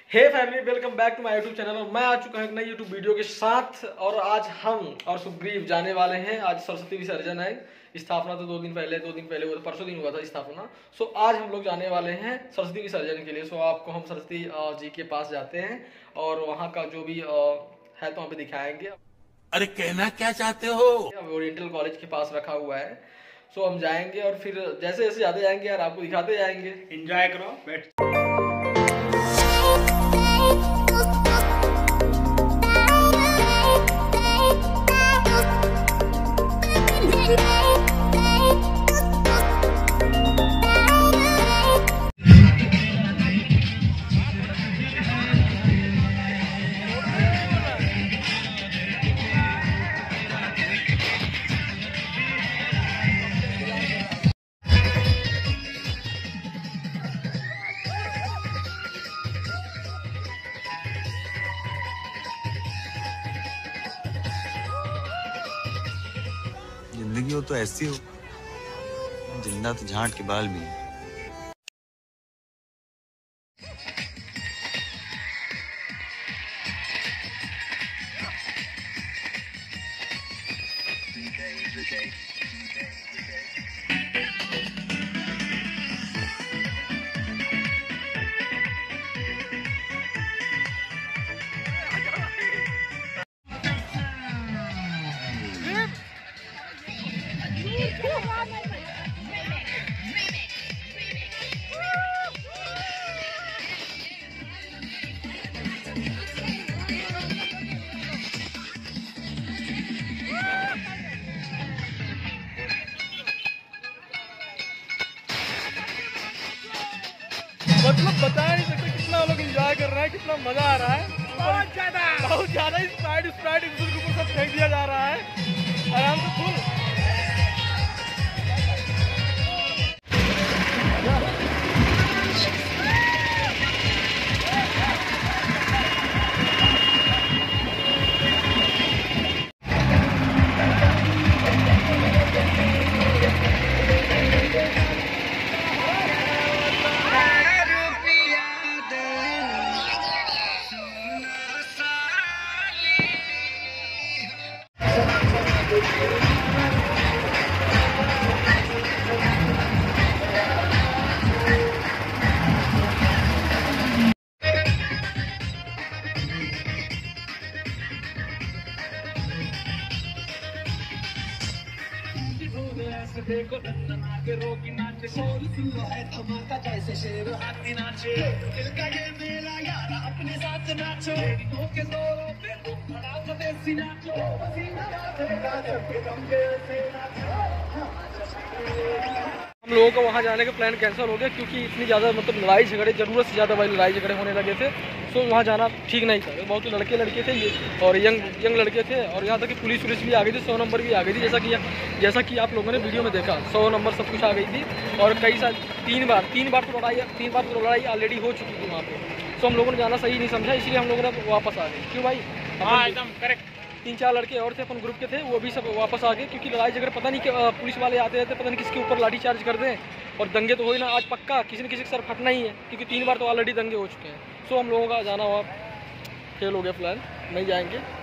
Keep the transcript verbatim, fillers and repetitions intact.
Hey family, welcome back to my YouTube channel. और मैं आ चुका हूं एक नई यूट्यूब वीडियो के साथ। और आज हम और सुग्रीव जाने वाले हैं। आज सरस्वती विसर्जन है। स्थापना तो दो दिन पहले दो दिन पहले हुआ था, परसों दिन हुआ था स्थापना। सो आज हम लोग जाने वाले हैं सरस्वती विसर्जन के लिए। सो आपको हम सरस्वती जी के पास जाते हैं और वहाँ का जो भी है तो वहाँ पे दिखाएंगे। अरे कहना क्या चाहते हो? ओरिएंटल कॉलेज के पास रखा हुआ है। सो हम जाएंगे और फिर जैसे जैसे जाते जाएंगे यार आपको दिखाते जाएंगे। एंजॉय करो, बैठ। जिंदगी हो तो ऐसी हो, जिंदा तो झांट के बाल भी है। मतलब बता नहीं सकते कितना लोग एंजॉय कर रहे हैं, कितना मजा आ रहा है। बहुत ज्यादा बहुत ज्यादा स्प्राइट स्प्राइट एक दूसरे के ऊपर सब फेंक दिया जा रहा है आराम से फुल। देखो नाचे रोकी नाचे है धमाका जैसे शेर हाथी नाचे दिल का ये मेला यार अपने साथ नाचो के जोरों पे तुम खड़ा देसी नाचो हम लोगों का वहाँ जाने का प्लान कैंसिल हो गया क्योंकि इतनी ज़्यादा मतलब लड़ाई झगड़े ज़रूरत से ज़्यादा भाई लड़ाई झगड़े होने लगे थे। सो वहाँ जाना ठीक नहीं था। बहुत लड़के लड़के थे ये और यंग यंग लड़के थे और यहाँ तक कि पुलिस पुलिस भी आ गई थी। सौ नंबर भी आ गई थी, जैसा कि जैसा कि आप लोगों ने वीडियो में देखा। सौ नंबर सब कुछ आ गई थी और कई साल तीन बार तीन बार तो लड़ाई तीन बार तो लड़ाई ऑलरेडी हो चुकी थी वहाँ पे। सो हम लोगों ने जाना सही नहीं समझा, इसलिए हम लोगों ने वापस आ गए। क्यों भाई? हाँ एकदम करेक्ट। तीन चार लड़के और थे अपन ग्रुप के थे, वो भी सब वापस आ गए क्योंकि लड़ाई झगड़े पता नहीं कि पुलिस वाले आते रहते, पता नहीं किसके ऊपर लाठी चार्ज कर दें और दंगे तो हो ही ना। आज पक्का किसी न किसी के सर फटना ही है क्योंकि तीन बार तो ऑलरेडी दंगे हो चुके हैं। सो हम लोगों का जाना हुआ फेल हो गया, प्लान नहीं जाएंगे।